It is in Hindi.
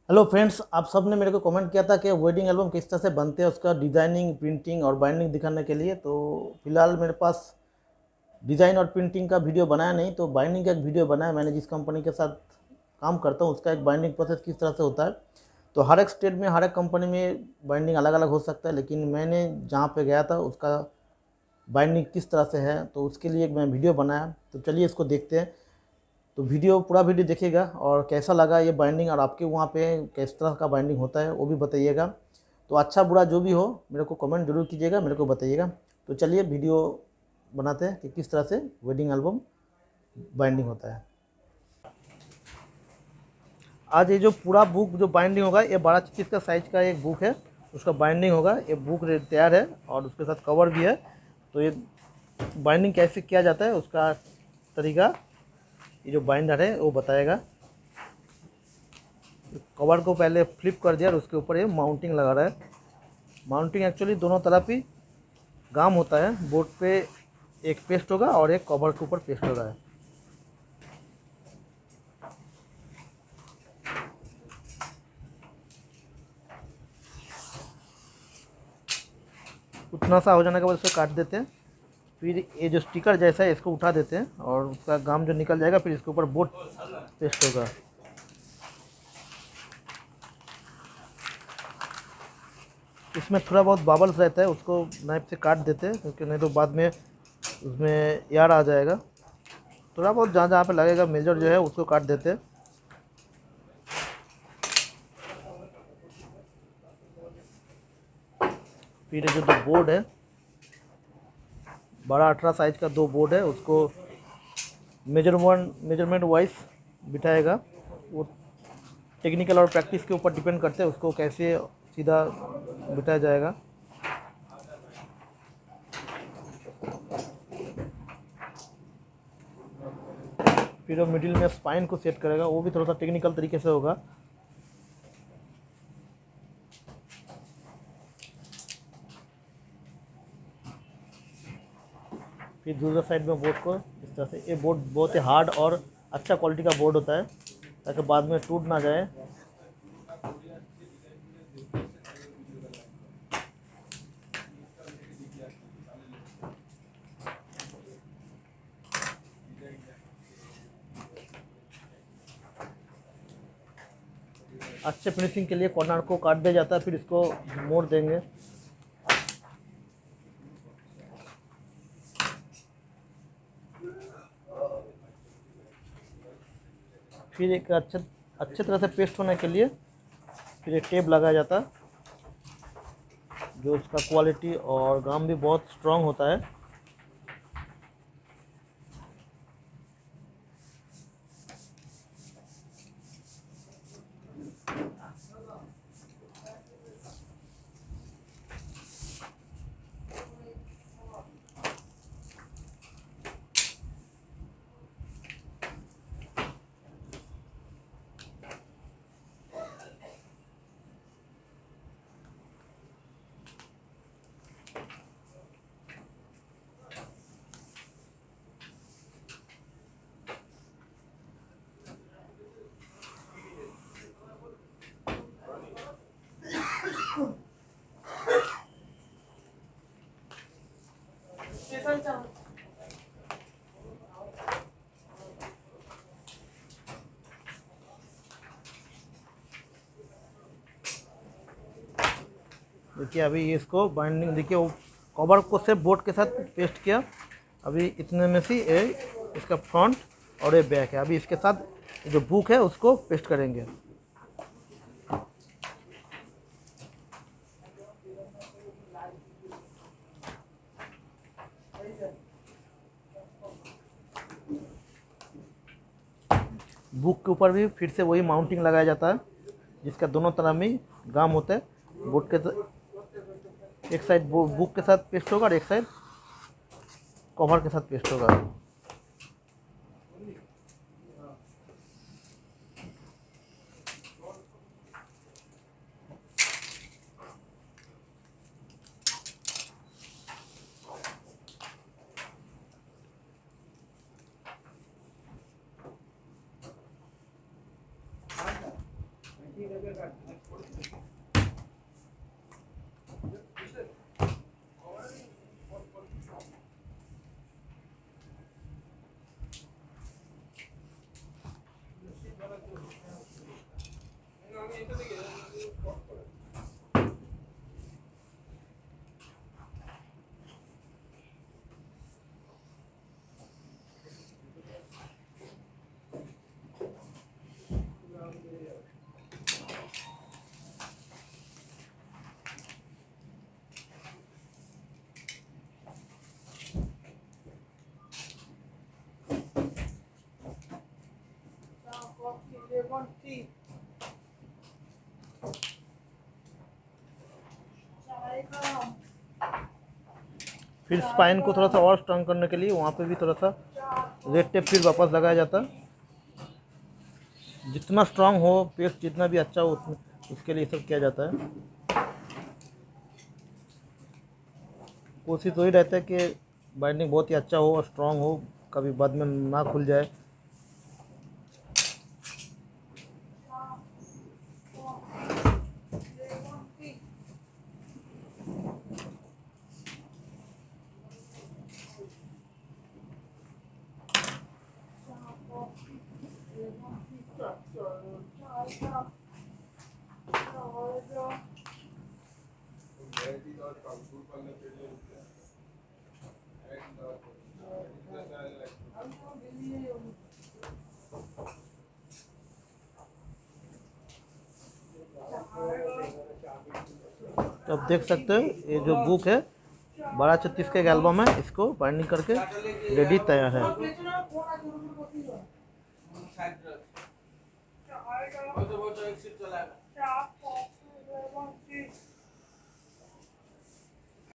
हेलो फ्रेंड्स, आप सब ने मेरे को कमेंट किया था कि वेडिंग एल्बम किस तरह से बनते हैं, उसका डिज़ाइनिंग, प्रिंटिंग और बाइंडिंग दिखाने के लिए। तो फिलहाल मेरे पास डिज़ाइन और प्रिंटिंग का वीडियो बनाया नहीं, तो बाइंडिंग का एक वीडियो बनाया मैंने। जिस कंपनी के साथ काम करता हूँ उसका एक बाइंडिंग प्रोसेस किस तरह से होता है। तो हर एक स्टेट में, हर एक कंपनी में बाइंडिंग अलग अलग हो सकता है, लेकिन मैंने जहाँ पे गया था उसका बाइंडिंग किस तरह से है, तो उसके लिए एक मैं वीडियो बनाया। तो चलिए इसको देखते हैं। तो पूरा वीडियो देखिएगा और कैसा लगा ये बाइंडिंग, और आपके वहाँ पे किस तरह का बाइंडिंग होता है वो भी बताइएगा। तो अच्छा बुरा जो भी हो मेरे को कमेंट जरूर कीजिएगा, मेरे को बताइएगा। तो चलिए वीडियो बनाते हैं कि किस तरह से वेडिंग एल्बम बाइंडिंग होता है। आज ये जो पूरा बुक जो बाइंडिंग होगा, ये 12 का साइज का एक बुक है, उसका बाइंडिंग होगा। ये बुक तैयार है और उसके साथ कवर भी है। तो ये बाइंडिंग कैसे किया जाता है उसका तरीका ये जो बाइंडर है वो बताएगा। कवर को पहले फ्लिप कर दिया और उसके ऊपर ये माउंटिंग लगा रहा है। माउंटिंग एक्चुअली दोनों तरफ ही गाम होता है। बोर्ड पे एक पेस्ट होगा और एक कवर के ऊपर पेस्ट हो रहा है। उतना सा हो जाने के बाद इसको काट देते हैं। फिर ये जो स्टिकर जैसा है इसको उठा देते हैं और उसका गाम जो निकल जाएगा, फिर इसके ऊपर बोर्ड पेस्ट होगा। इसमें थोड़ा बहुत बबल्स रहता है, उसको नाइफ से काट देते हैं, क्योंकि नहीं तो बाद में उसमें एयर आ जाएगा। थोड़ा बहुत जहाँ जहाँ पे लगेगा मेजर जो है उसको काट देते हैं। फिर ये जो बोर्ड है, 12-18 साइज का दो बोर्ड है, उसको मेजरमेंट वाइज बिठाएगा। वो टेक्निकल और प्रैक्टिस के ऊपर डिपेंड करते हैं उसको कैसे सीधा बिठाया जाएगा। फिर वो मिडिल में स्पाइन को सेट करेगा, वो भी थोड़ा सा टेक्निकल तरीके से होगा। फिर दूसरा साइड में बोर्ड को इस तरह से, ये बोर्ड बहुत ही हार्ड और अच्छा क्वालिटी का बोर्ड होता है ताकि बाद में टूट ना जाए। अच्छे फिनिशिंग के लिए कॉर्नर को काट दिया जाता है, फिर इसको मोड़ देंगे। फिर एक अच्छे तरह से पेस्ट होने के लिए फिर एक टेप लगाया जाता है, जो उसका क्वालिटी और गाम भी बहुत स्ट्रांग होता है। देखिए अभी इसको बाइंडिंग, देखिए वो कवर को सिर्फ बोर्ड के साथ पेस्ट किया। अभी इतने में से ये इसका फ्रंट और ये बैक है। अभी इसके साथ जो बुक है उसको पेस्ट करेंगे। बुक के ऊपर भी फिर से वही माउंटिंग लगाया जाता है, जिसका दोनों तरफ में गाम होता है। बोर्ड के एक साइड बुक के साथ पेस्ट होगा और एक साइड कवर के साथ पेस्ट होगा। फिर स्पाइन को थोड़ा सा और स्ट्रांग करने के लिए वहाँ पे भी थोड़ा सा रेड टेप फिर वापस लगाया जाता है। जितना स्ट्रांग हो पेस्ट, जितना भी अच्छा हो उसके लिए सब किया जाता है। कोशिश वही रहता है कि बाइंडिंग बहुत ही अच्छा हो और स्ट्रांग हो, कभी बाद में ना खुल जाए। तो अब देख सकते हो ये जो बुक है 1236 का एक एल्बम है, इसको बाइंडिंग करके रेडी तैयार है।